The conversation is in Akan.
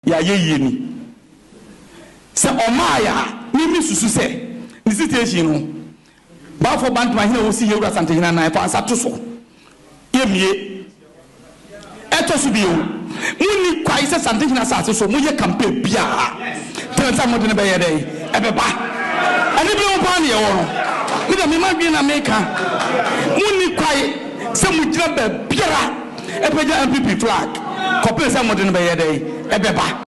ya ye ni se omaya ni susu se ni situation no ba for band ma hina wo si yewura sante hina na fa asato so yemie eto so bio muni kwai se sante hina sa so mo ye campaign bia tell some mo de be ye dey ebeba ani bi mo pa ne ye wo no me da me ma bi na meka muni kwai se mo gira ba biara epeja MPP flag kopel se mo de be ye dey ebeba